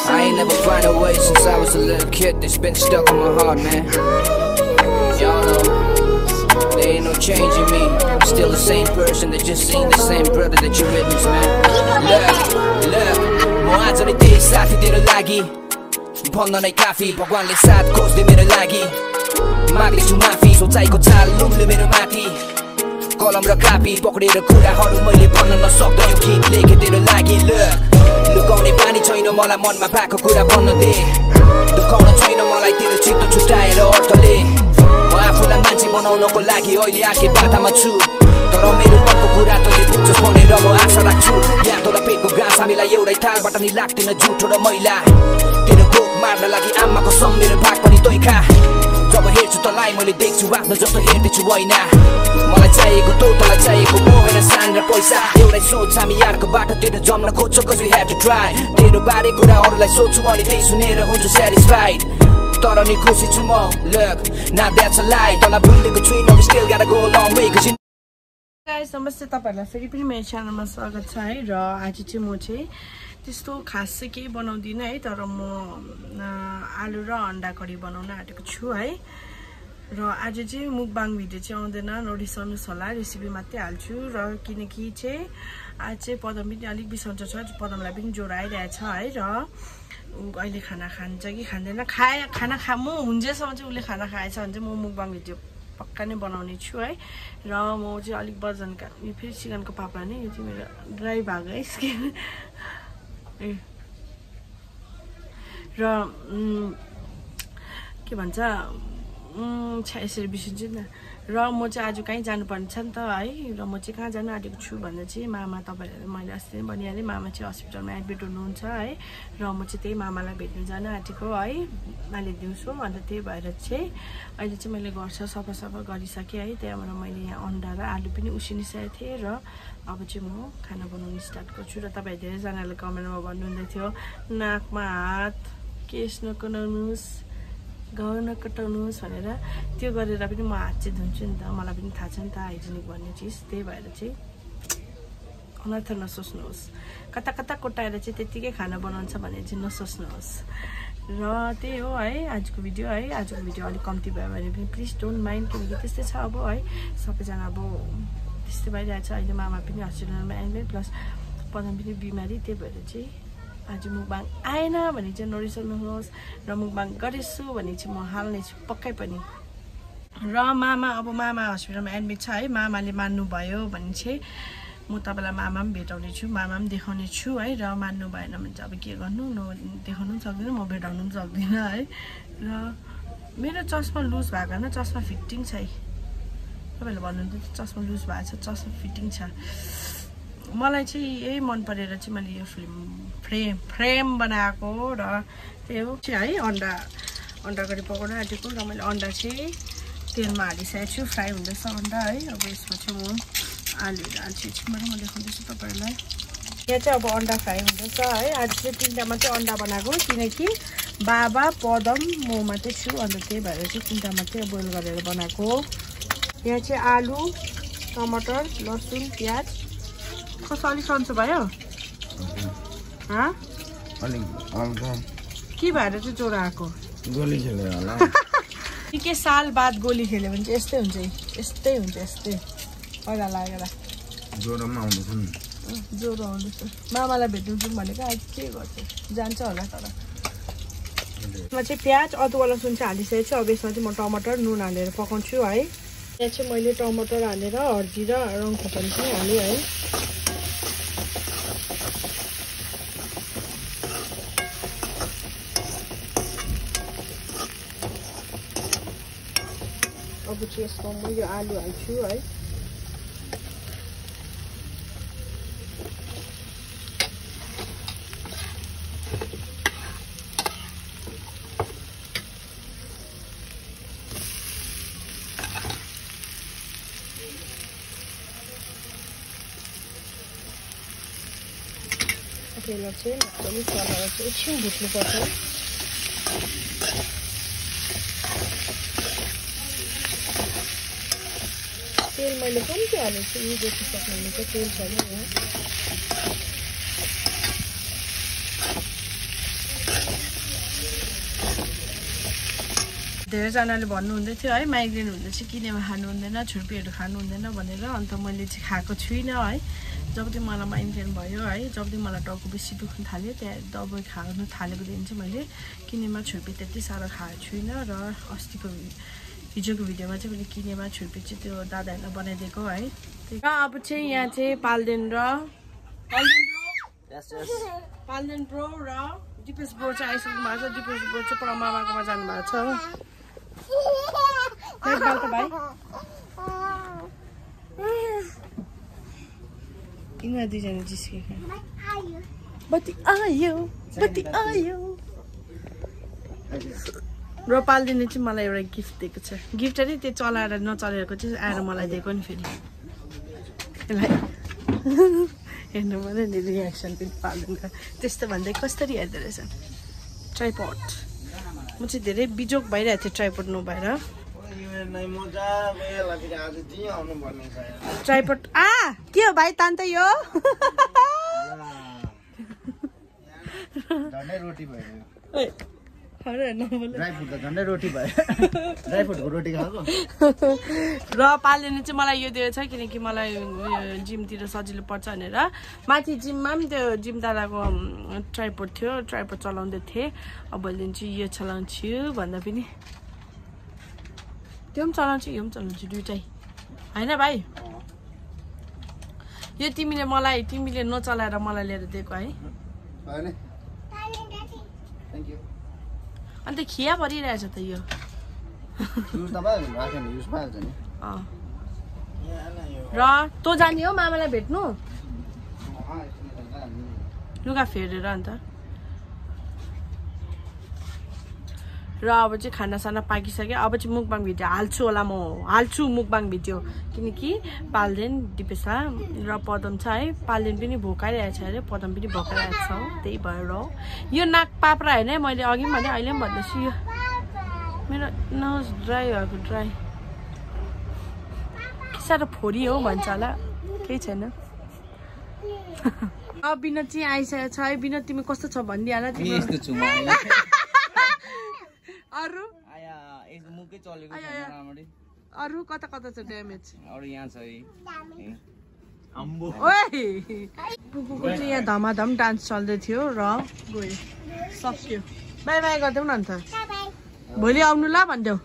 I ain't never find a way since I was a little kid. That's been stuck in my heart, man. Y'all know there ain't no change in me. I'm still the same person that just seen the same brother that you witnessed, man. Look, म आज नै त्यही साथी तेरो लागि भन्न नै काफी भगवानले साथ खोज्दै मेरो लागि माग्दैछु माफी सोचाइको चाल लुम्ले मेरो माथि कलम र कापी पक्रेर कुराहरू मैले भन्न नसक्दै यो गीत लेखे तेरो लागि लुकाउने बानी छैन मलाई मनमा भएको कुरा भन्न दे दुखाउन छैन मलाई तेरो चित्त छुटाएर अर्थले म आफूलाई मान्छे बनाउनको लागि अहिले आके बाटामा छु तर मेरो मनको कुरा तैँले बुझ्छस् भनेर म आशा राख्छु यहाँ तोरा पेटको घाँस हामीलाई एउटै थालबाट नि लाग्दैन झुठो र मैला तेरो भोक मार्न लागि आमाको सम मेरो भाग पनि तै खा जब हेर्छु तँलाई मैले देख्छु आफ्नो जस्तो हेर्दैछु हैन मलाई चाहिएको तँ तँलाई चाहिएको म होइन सान र पैसा एउटै सोच हामी यारको बाटो तेरो जम्न खोज्छौ cause we have to try तेरो बारे कुराहरूलाई सोच्छु अनि त्यही सुनेर हुन्छु satisfied तर नि खुसी छु म look now that's a lie तँलाई भुलेको छुइनँ we still gotta go a long way cause you guys नमस्ते तपाईहरुलाई फेरि पनि मेरो च्यानलमा स्वागत छ है र आज चाहिँ म चाहिँ त्यस्तो खास चाहिँ केही बनाउँदिन है तर म आलु र अन्डा करी बनाउन आँटेको छु है र आज चाहिँ मुकबाङ भिडियो चाहिँ आउँदैन नरिसाउनुस् होला रेसिपी मात्रै हाल्छु र किनकि चाहिँ आज चाहिँ पदम पनि अलिक बिसन्चो छ पदमलाई पनि ज्वरो आइरहेछ है र अहिले खाना खान्छ कि खाँदैन खाना म हुन्जेसम्म चाहिँ उसले खाना खाएछ भने चाहिँ म मुकबाङ भिडियो पक्का नै बनाउने छु है र म चाहिँ अलिक वजनका यो फेरि चिकनको पापा नै यो चाहिँ मेरो ड्राई भएको है स्किन र के भन्छ यसरी बिर्सिन्छु नि र म चाहिँ आज कहीँ जानुपर्ने छ नि त है र म चाहिँ कहाँ जानु आँटेको छु भन्दा चाहिँ मामा तपाईँहरूले मैले अस्ति नै भनिहालेँ मामा चाहिँ हस्पिटलमा एडमिट हुनुहुन्छ है र म चाहिँ त्यही मामालाई भेट्नु जानु आँटेको है अहिले दिउँसो अन्त त्यही भएर चाहिँ अहिले चाहिँ मैले घर सफा गरिसकेँ है त्यहाँबाट मैले यहाँ अन्डा र आलु पनि उसिनिसकेको थिएँ र अब चाहिँ म खाना बनाउनु स्टार्ट गर्छु र तपाईँ धेरैजनाले कमेन्टमा भन्नुहुँदै थियो नाकमा हात केस नकटाउनुहोस् घाउ नकटाउनुहोस् भनेर त्यो गरेर पनि म हात चाहिँ धुन्छु नि त मलाई पनि थाहा छ नि त हाइजेनिक भन्ने चिज त्यही भएर चाहिँ अनर्थ नसोच्नुहोस् कता कता कोटाएर चाहिँ त्यतिकै खाना बनाउँछ भने चाहिँ नसोच्नुहोस् र त्यही हो है आजको भिडियो अलिक कम्ती भयो भने पनि प्लिज डोन्ट माइन्ड किनकि त्यस्तै छ अब है सबैजना अब त्यस्तै भइरहेछ अहिले मामा पनि हस्पिटलमा एडमिट प्लस पदम पनि बिमारी त्यही भएर चाहिँ आज मुकबाङ आएन भने चाहिँ नरिसाउनुहोस् र मुकबाङ गरेछु भने चाहिँ म हाल्नेछु पक्कै पनि र मामा हस्पिटलमा एडमिट छ है मामाले मान्नुभयो भने चाहिँ म तपाईँलाई मामा पनि भेटाउने छु मामा पनि देखाउने छु है र मान्नु भएन भने चाहिँ अब के गर्नु देखाउनु पनि सक्दिनँ म भेटाउनु पनि सक्दिनँ है र मेरो चस्मा लुज भएको होइन चस्मा फिटिङ छ है तपाईँहरूले भन्नुहुन्थ्यो चस्मा लुज भएको छ चस्मा फिटिङ छ मलाई चाहिँ यही मन परेर चाहिँ मैले यो फ्रेम बनाएको र त्यही हो चाहिँ है अन्डा गरी पकाउन आँटेको र मैले अन्डा चाहिँ तेलमा हालिसकेको छु फ्राई हुँदैछ अन्डा है अब यसमा चाहिँ म आलुहरू हाल्छु एकछिनमा म देखाउँदैछु तपाईँहरूलाई यहाँ चाहिँ अब अन्डा फ्राई हुँदैछ है आज चाहिँ 3टा मात्रै अन्डा बनाएको किनकि बाबा पदम म मात्रै छु अन्त त्यही भएर चाहिँ 3टा मात्रै बोइल गरेर बनाएको यहाँ चाहिँ आलु टमाटर लसुन प्याज कस्तो अलिक सन्चो भयो के भएर चाहिँ ज्वरो आएको गोली खेल्यो होला निकै साल बाद गोली खेल्यो भने चाहिँ यस्तै हुन्छ पहिला लागेर ज्वरोमा आउँदैछ नि ज्वरो आउँदैछ मामालाई भेट्नु जाउँ भनेको आज के गर्छ जान्छ होला तर यसमा चाहिँ प्याज अदुवा लसुन चाहिँ हालिसकेको छु अब यसमा चाहिँ म टमाटर नुन हालेर पकाउँछु है यहाँ चाहिँ मैले टमाटर हालेर हर्दी र रङ खोर्सानी पनि हालेँ है अब चाहिँ यसमा म यो आलु हाल्छु है त्यसलाई चाहिँ मजाले चलाएर चाहिँ एकछिन भुट्नुपर्छ तेल मैले कम्ती हालेको छु यी देखि सक्नुहुन्छ तेल छ नि यहाँ धेरैजनाले भन्नुहुँदै थियो है माइग्रेन हुँदा चाहिँ किनेमा खानु हुँदैन छुर्पीहरू खानु हुँदैन भनेर अन्त मैले चाहिँ खाएको छुइनँ है जबदेखि मलाई माइग्रेन भयो है जबदेखि मलाई टाउको बेसी दुख्न थाल्यो त्यहाँ दबाई खानु थालेको दिन चाहिँ मैले किनेमा छुर्पी त्यति साह्रो खाएको छुइनँ र अस्तिको हिजोको भिडियोमा चाहिँ मैले किनेमा छुर्पी चाहिँ त्यो दादाहरूलाई बनाइदिएको है र अब चाहिँ यहाँ चाहिँ पाल्देन ब्रो र दिपेश ब्रो चाहिँ आइसक्नु भएको छ दिपेश ब्रो चाहिँ पर मामाकोमा जानुभएको छ भाइ किन दुईजना जिस्केका बत्ती आयो र पाल्दिने चाहिँ मलाई एउटा गिफ्ट दिएको छ गिफ्ट अरे त्यो चलाएर नचलेको चाहिँ आएर मलाई दिएको नि फेरि त्यसलाई हेर्नु मलाई नि रियाक्सन पनि पाल्दिन्छ त्यस्तो भन्दै कसरी हेर्दो रहेछ ट्राइपड म चाहिँ धेरै बिजोक भइरहेको थिएँ ट्राइपड नभएर ट्राइपड के हो भाइ तान त यो रोटी भयो र पाल्ने चाहिँ मलाई यो दिएको छ किनकि मलाई जिमतिर सजिलो पर्छ भनेर माथि जिममा पनि त्यो जिम दादाको ट्राइपोड थियो ट्राइपोड चलाउँदै थिएँ अब भोलि चाहिँ यो चलाउँछु भन्दा पनि त्यो पनि चलाउँछु यो पनि चलाउँछु दुइटै होइन भाइ यो तिमीले नचलाएर मलाई लिएर दिएको है अन्त खिया परिरहेछ त यो र तँ जाने हो मामालाई भेट्नु लुगा फेरेर अन्त र अब चाहिँ खानासाना पाकिसक्यो अब चाहिँ मुकबाङ भिडियो हाल्छु मुकबाङ भिडियो किनकि पाल्देन दिपेशा र पदम छ है पाल्देन पनि भोकाइरहेछ अरे पदम पनि भोकाइरहेको छ त्यही भएर हो यो नाक पाप्रा होइन है मैले अघि पनि भने अहिले पनि भन्दैछु यो मेरो नोज ड्राई भएको ड्राई के साह्रो फोरी हो भन्छ होला केही छैन अब विनोद चाहिँ आइसकेको छ है विनोद तिमी कस्तो छ भनिदिइहाल अरू कता कता छ ड्यामेज पुगुको चाहिँ यहाँ धमाधम डान्स चल्दै थियो र गयो सक्यो बाई बाई गरिदेऊ न अन्त भोलि आउनु ल भनिदेऊ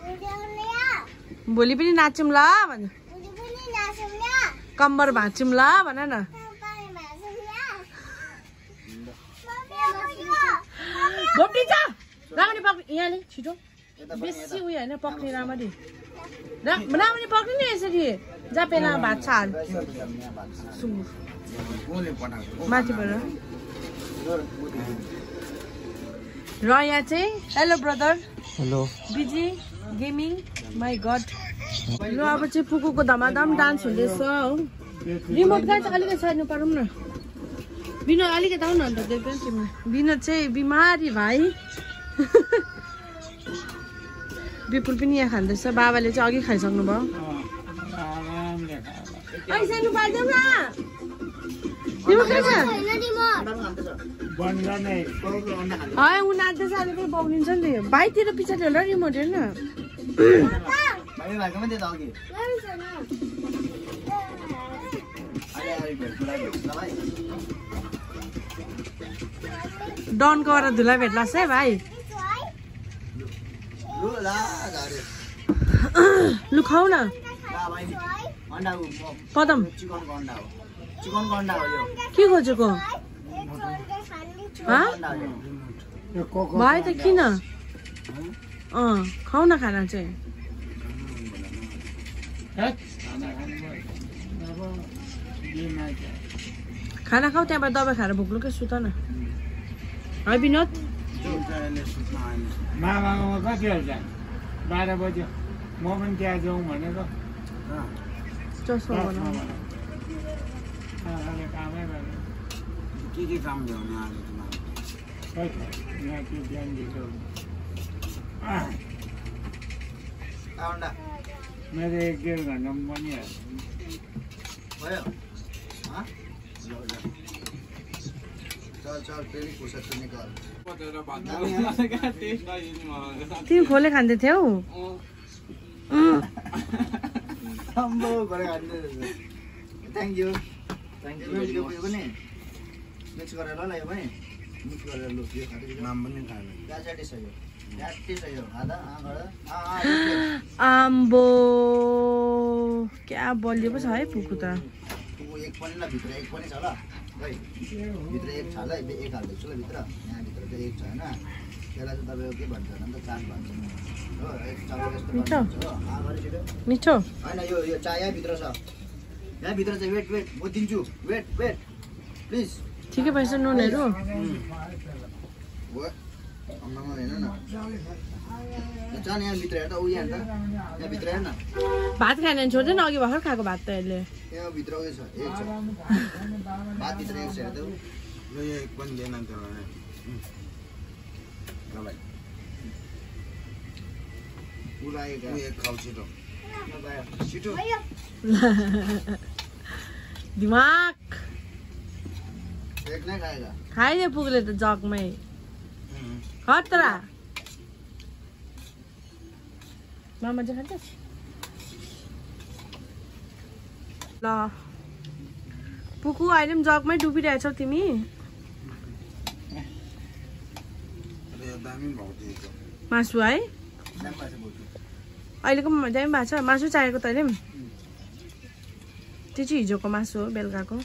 भोलि पनि नाचौँ ल भन्नु कम्बर भाँचौँ ल भन न राम्ररी पक्रि यहाँले छिटो बेसी उयो होइन पक्रिने राम्ररी राम्ररी पक्रि नि यसरी जापेला भात छ हाल माथिबाट र यहाँ चाहिँ hello brother hello busy gaming my god र अब चाहिँ पुकुको धमाधम डान्स हुँदैछ हो रिमोट कहाँ चाहिँ अलिकति साइडमा पारौँ न विनोद अलिकति आउनु अन्त देख्दैन तिमीले विनोद चाहिँ बिमारी भाइ विपुल पनि यहाँ खाँदैछ बाबाले चाहिँ अघि खाइसक्नु भयो ऊ नाच्दैछ अहिले पनि पाउनिन्छ नि भाइतिर पछाडि होला रिमोट हेर्न डनको वाला धुला भेट्लास् है भाइ लु खाऊ न पदम के खोजेको भाइ त किन खाऊ न खाना चाहिँ खाना खाऊ त्यहाँबाट दबाई खाएर भोक्लुकै सुत न है विनोद मामामा कति हुन्छ 12 बज्यो म पनि त्यहाँ जाउँ भनेको के काम ल्याउने आज मेरो 1-1.5 घन्टामा बनिहाल्छ भयो तिमी खोले खाँदै थियौ थ्याङ्क यू यो पनि मिक्स गरेर ल यो पनि मिक्स गरेर लु यो नाम पनि खानु गाडी छ यो आम्बो क्या बलियो पो छ है पुकु त एक पनि ल भित्र एक पनि छ ल है भित्र एक छ ल एक हाल्दैछु ल भित्र यहाँ भित्र चाहिँ एक छ हैन त्यसलाई चाहिँ तपाईको के भन्छ भन्दा चाट भन्छ हो एक चामल जस्तो भन्छ मिठो हैन यो चाया भित्र छ यहाँ भित्र चाहिँ वेट म दिन्छु वेट प्लिज ठिकै भएछ नुनहरु अम्मामा हेर्न न जान यहाँ भित्र हेर्दा उ यहाँ भित्र हेर्न भात खाएन छोड्दैन अघि भर्खर खाएको भात त यसले यहाँ भित्र उयो छ एक छ भात भित्र एक छ हेर्दा यो एक पनि दिएन नि त ल भाइ उलाएको एक खाउ छिटो छिटो दिमाग एक नै खाएगा खाइदियो पुगले त जगमै खतरा मामा चाहिँ खान्छ ल पुकु अहिले पनि जगमै डुबिरहेछौ तिमी मासु है अहिलेको दामी भएको छ मासु चाहिएको तैँले पनि त्यो चाहिँ हिजोको मासु हो बेलुकाको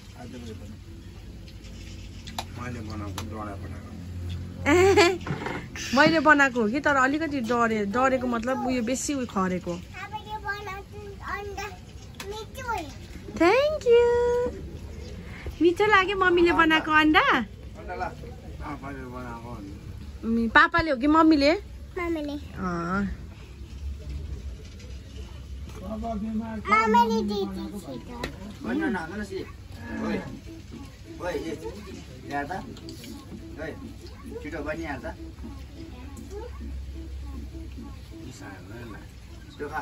मैले बनाएको हो कि तर अलिकति डरेको मतलब उयो बेसी उयो खरेको थ्याङ्क यू मिठो लाग्यो मम्मीले बनाएको अन्डा पापाले हो कि मम्मीले छिटो बनिहाल्छ खा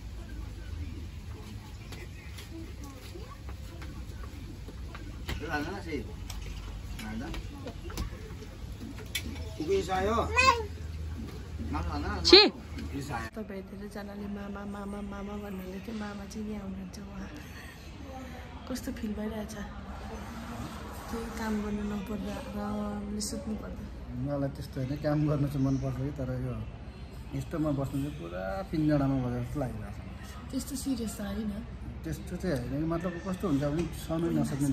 तपाईँ धेरैजनाले मामा मामा मामा भन्नुहुँदै थियो मामा चाहिँ यहाँ हुनुहुन्छ उहाँ कस्तो फिल भइरहेछ केही काम गर्नु नपर्दा आरामले सुत्नु पर्दा मलाई त्यस्तो होइन काम गर्नु चाहिँ मनपर्छ कि तर यो यस्तोमा बस्नु चाहिँ पुरा पिन्जडामा बसेर जस्तो लागिरहेको छ त्यस्तो सिरियस त होइन त्यस्तो चाहिँ होइन मतलब कस्तो हुन्छ भने सहनु नसक्ने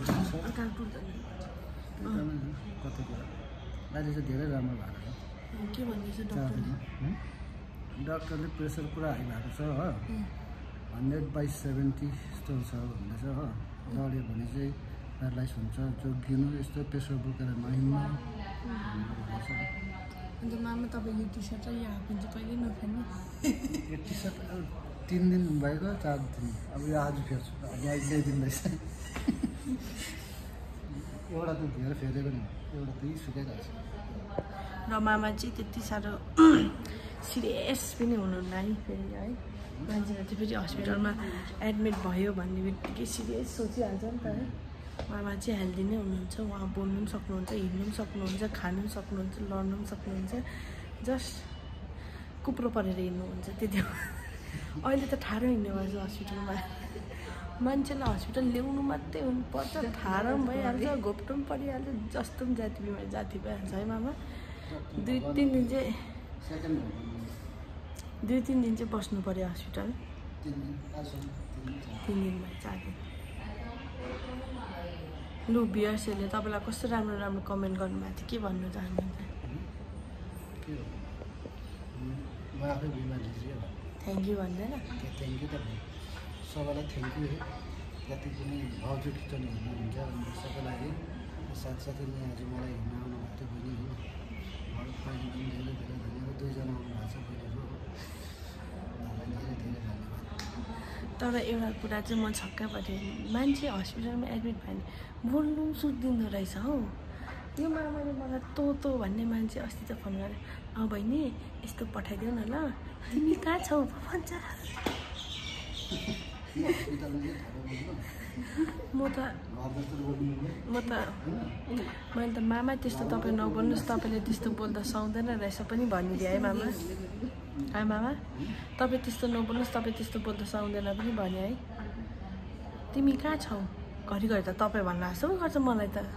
कति कुरा अहिले चाहिँ धेरै राम्रो भएको छ के भन्दैछ डक्टरले प्रेसर पुरा हाई भएको छ हो 100/70 यस्तो छ भन्दैछ हो लड्यो भने चाहिँ प्यारालाइज हुन्छ जोगिनु यस्तो प्रेसर बोकेर नहिँड्नु अन्त मामा तपाईँ यो टी सर्ट र यो हाफ प्यान्ट चाहिँ कहिले नफेर्नु यो टी सर्ट 3 दिन भएको 4 दिन अब यो आज फेर्छु अब अहिले ल्याइदिँदैछ एउटा त धेर फेरेको नि एउटा त सुकाइरहेको छ र मामा चाहिँ त्यति साह्रो सिरियस पनि हुनुहुन्न है फेरि है मान्छेलाई चाहिँ फेरि हस्पिटलमा एडमिट भयो भन्ने बित्तिकै सिरियस सोचिहाल्छ नि त है मामा चाहिँ हेल्दी नै हुनुहुन्छ उहाँ बोल्नु पनि सक्नुहुन्छ हिँड्नु पनि सक्नुहुन्छ खानु पनि सक्नुहुन्छ लड्नु पनि सक्नुहुन्छ जस्ट कुप्रो परेर हिँड्नुहुन्छ त्यति हो अहिले त ठाडो हिँड्ने भएछ हस्पिटलमा मान्छेलाई हस्पिटल ल्याउनु मात्रै हुनुपर्छ ठाडो पनि भइहाल्छ घोप्टो पनि परिहाल्छ जस्तो पनि जाति बिमारी जाति भइहाल्छ है मामा 2-3 दिन चाहिँ 2-3 दिन चाहिँ बस्नु पर्यो हस्पिटल 3 दिन भयो 4 दिन लु भियर्सहरूले तपाईँलाई कस्तो राम्रो राम्रो कमेन्ट गर्नुभएको थियो के भन्नु चाहनुहुन्छ थ्याङ्क यू भन्दैन थ्याङ्क यू त सबैलाई थ्याङ्क यू जति पनि भाउजू किचन हुनुहुन्छ सबैको लागि साथसाथै यहाँ आज मलाई हिँड्न आउनुभएको थियो बहिनी हो बहिनी पनि धेरै धेरै धन्यवाद 2 जना आउनुभएको छ बहिनीहरू धेरै धेरै धन्यवाद तर एउटा कुरा चाहिँ म छक्का परेँ मान्छे हस्पिटलमा एडमिट भयो भने बोल्नु सुत्दिँदो रहेछ हौ यो मामाले मलाई तँ भन्ने मान्छे अस्ति त फोन गरेँ बहिनी यस्तो पठाइदेऊ न ल तिमी कहाँ छौ भन्छ मैले त मामा त्यस्तो तपाईँ नबोल्नुहोस् तपाईँले त्यस्तो बोल्दा सुहाउँदैन रहेछ पनि भनिदिएँ है मामा है मामा तपाईँ त्यस्तो नबोल्नुहोस् तपाईँ त्यस्तो बोल्दा सुहाउँदैन पनि भन्यो है तिमी कहाँ छौ घरिघरि त तपाईँ भन्न जस्तो पो गर्छ मलाई त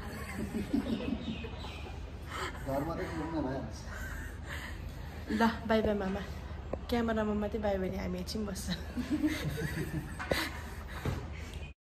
ल बाई बाई मामा क्यामेरामा मात्रै बाई भने हामी एकछिन बस्छ